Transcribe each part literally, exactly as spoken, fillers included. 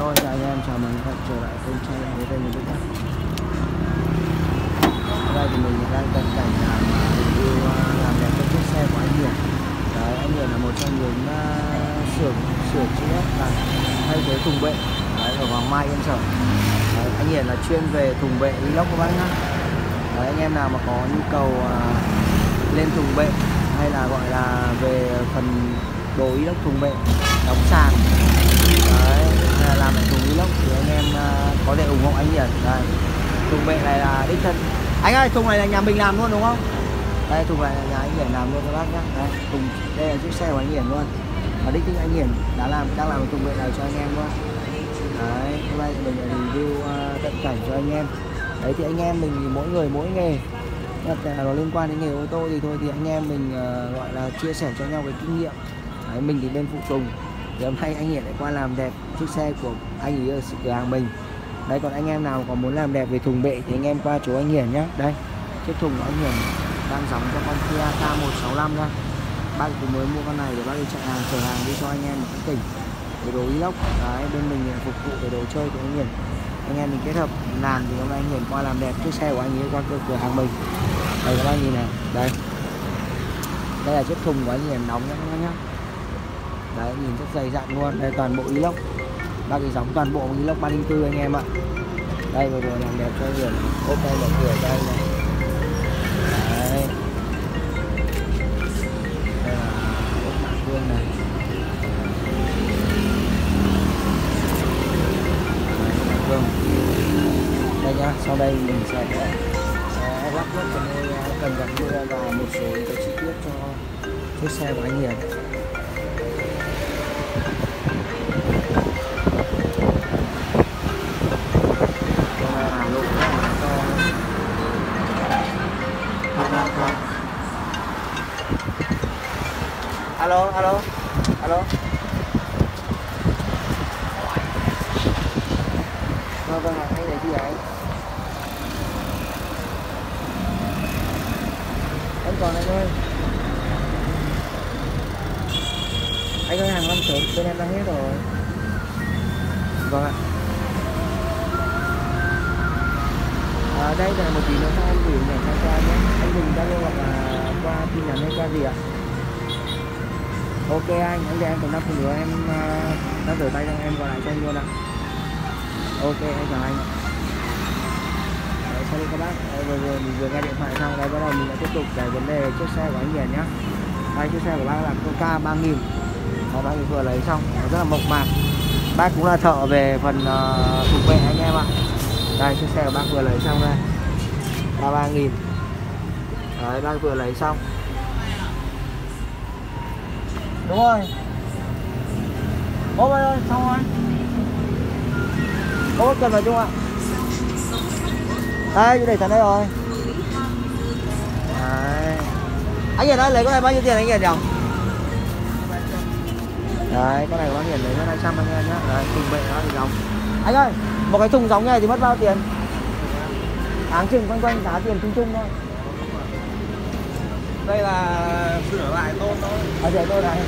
Hello chào anh em, chào mừng các bạn trở lại kênh channel của kênh mình. Hôm nay thì mình đang cận cảnh làm review làm đẹp cho chiếc xe của anh Hiển. Đấy, anh Hiển là một trong những uh, sửa sửa chữa và thay thế thùng bệ ở Hoàng Mai Yên Sở. Đấy, anh Hiển là chuyên về thùng bệ inox các bác nhá. Đấy, anh em nào mà có nhu cầu uh, lên thùng bệ hay là gọi là về phần đồ inox thùng bệ, đóng sàn, đấy, làm lại thùng inox thì anh em uh, có thể ủng hộ anh Hiển. Đây, thùng bệ này là đích thân anh ơi, thùng này là nhà mình làm luôn đúng không? Đây, thùng này là nhà anh Hiển làm luôn các bác nhé. Đây, thùng đây là chiếc xe của anh Hiển luôn, và đích thân anh Hiển đã làm đang làm thùng bệ này cho anh em luôn. Đấy, hôm nay mình lại review uh, tận cảnh cho anh em. Đấy thì anh em mình thì mỗi người mỗi nghề, nó liên quan đến nghề ô tô thì thôi thì anh em mình uh, gọi là chia sẻ cho nhau về kinh nghiệm. Đấy, mình thì bên phụ tùng, thì hôm nay anh Hiển lại qua làm đẹp chiếc xe của anh ấy ở cửa hàng mình. Đấy, còn anh em nào có muốn làm đẹp về thùng bệ thì anh em qua chỗ anh Hiển nhé. Đây, chiếc thùng của anh Hiển đang đóng cho con Kia K một sáu năm ra. Bác cũng mới mua con này để bác đi chạy hàng, chở hàng đi cho anh em một cái tỉnh về đồ inox. Đấy, bên mình phục vụ về đồ chơi của anh Hiển. Anh em mình kết hợp làm thì hôm nay anh Hiển qua làm đẹp chiếc xe của anh ấy qua cửa, cửa hàng mình. Đây các bác nhìn này, đây, đây là chiếc thùng của anh Hiển đóng nhá các bác nhá. Đấy, nhìn rất dày dặn luôn. Đây toàn bộ inox, bác ấy đóng toàn bộ inox ba không bốn anh em ạ. Đây vừa rồi làm đẹp cho anh Hiển. Ốp đây mở cửa đây này. Đấy, đây là ốp mạ gương này. Đây nhá, sau đây mình sẽ sẽ lắp ráp cho nơi cần gắn mưa và một số cái chi tiết cho chiếc xe của anh Hiển. Alo, alo, alo. Vâng, vâng ạ, anh lấy gì hả anh? Em còn anh ơi. Anh ơi, hàng năm sớm, bên em đang hết rồi. Vâng ạ. À, đây là một tí nữa anh gửi nhảy sang cho anh nhé. Anh Bình đang gọi là qua tin nhắn hay qua gì ạ? Ok anh, anh để em còn năm phút nữa em uh, đã rửa tay cho em gọi lại cho anh luôn ạ. Ok, anh chào anh. Đấy, sau đây các bác, đấy, vừa vừa mình vừa nghe điện thoại xong, đây bắt đầu mình lại tiếp tục cái vấn đề chiếc xe của anh Hiển nhá. Đây, chiếc xe của bác là K ba nghìn, bác ấy vừa lấy xong, rất là mộc mạc. Bác cũng là thợ về phần uh, thùng bệ anh em ạ. Đây, chiếc xe của bác vừa lấy xong đây, K ba nghìn. Đấy, bác vừa lấy xong. Đúng rồi. Ô ơi, xong rồi. Ô, cần vào chung ạ. Đây, để thằng đây rồi. Đấy. Anh Hiển ơi, lấy con này bao nhiêu tiền anh Hiển nhỉ? Đấy, con này của anh Hiển lấy hai trăm anh em nhá. Đấy, thùng bệ nó thì giống. Anh ơi, một cái thùng giống này thì mất bao tiền? Áng chừng quanh quanh giá tiền chung chung thôi. Đây là sửa lại tôn thôi. À, sửa tôn này.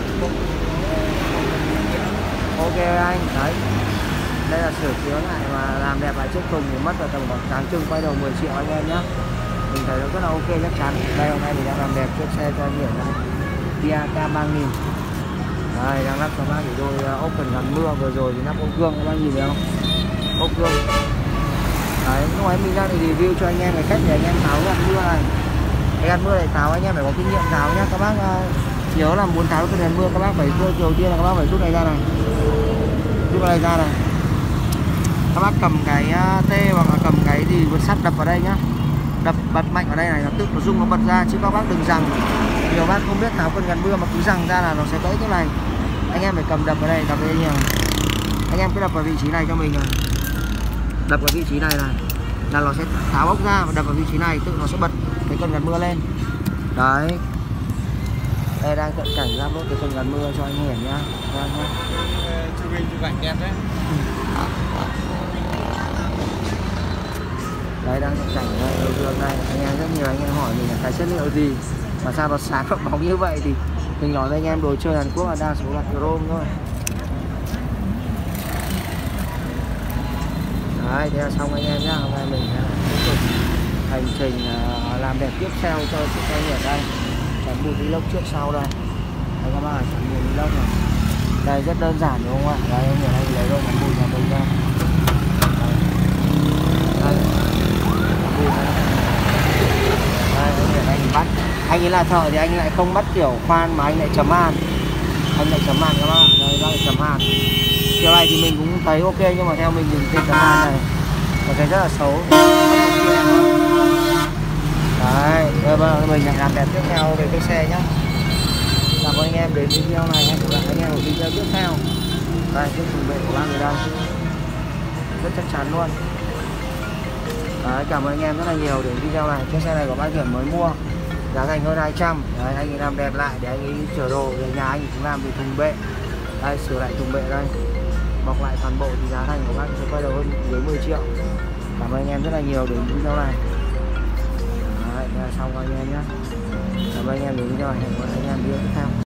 Ok anh, đấy. Đây là sửa chữa lại và làm đẹp lại chiếc thùng thì mất vào tầm khoảng tháng chừng quay đầu mười triệu anh em nhé. Mình thấy nó rất là ok chắc chắn. Đây hôm nay mình đang làm đẹp chiếc xe cho anh Hiển này, Kia K ba nghìn. Đây, đang lắp cho bác để đôi ốp phần gắn mưa, vừa rồi thì lắp ốp gương các bác nhìn thấy không? Ốp gương. Đấy, lúc ấy mình đang review cho anh em cái cách để anh em tháo gắn mưa này. Cái gắn mưa này tháo anh em phải có kinh nghiệm tháo nhá các bác. Nhớ là muốn tháo cái gắn mưa các bác phải đầu tiên là các bác phải rút này ra này, rút cái này ra này. Các bác cầm cái T hoặc là cầm cái gì vượt sắt đập vào đây nhá, đập bật mạnh vào đây này, nó tự nó rung nó bật ra, chứ các bác đừng rằng nhiều bác không biết tháo cần gắn mưa mà cứ rằng ra là nó sẽ gãy cái này. Anh em phải cầm đập vào đây, đập vào đây nhiều. Anh em cứ đập vào vị trí này cho mình này, đập vào vị trí này này là nó sẽ tháo ốc ra, và đập vào vị trí này tự nó sẽ bật cái cần gắn mưa lên. Đấy, đây đang cận cảnh ra lốt cái cần gắn mưa cho anh Hiển nhá. Vâng nhá. Chụp hình chụp ảnh đẹp đấy. Đấy, đang cận cảnh đây, đường này anh em rất nhiều anh em hỏi mình là cái chất liệu gì mà sao nó sáng bóng như vậy, thì mình nói với anh em đồ chơi Hàn Quốc là đa số là chrome thôi. Đấy, thế là xong anh em nhá. Hôm nay mình tiếp tục hành trình uh, làm đẹp tiếp theo cho chiếc xe Nhật đây. Chắn bụi ni lông trước sau đây. Đây các bác ơi, chắn bụi ni lông này. Đây rất đơn giản đúng không ạ? Đây anh Nhật anh lấy rồi chắn bụi nhà mình ra. Đây. Đây. Bụi này. Đây anh Nhật anh bắt. Anh ấy là thợ thì anh lại không bắt kiểu khoan mà anh lại chấm an. Anh lại chấm an các bác. Đây bác lại chấm an. Kiểu này thì mình cũng thấy ok, nhưng mà theo mình thì cái chấm an này một cái rất là xấu. Đấy, bây mình lại làm đẹp tiếp theo về cái xe nhá. Cảm ơn anh em đến video này, hẹn gặp lại anh em ở video tiếp theo. Đây, cái thùng bệ của ba người đây rất chắc chắn luôn. Đấy, cảm ơn anh em rất là nhiều đến video này. Chiếc xe này có bác Kiểm mới mua, giá thành hơn hai trăm. Đấy, anh ấy làm đẹp lại để anh ấy chở đồ về nhà, anh ấy cũng làm về thùng bệ. Đây, sửa lại thùng bệ đây, bọc lại toàn bộ thì giá thành của bác sẽ quay đầu hơn dưới mười triệu. Cảm ơn anh em rất là nhiều đến video này. Đấy, là xong anh em nhé. Cảm ơn anh em đến video này, hẹn gặp lại anh em video tiếp theo.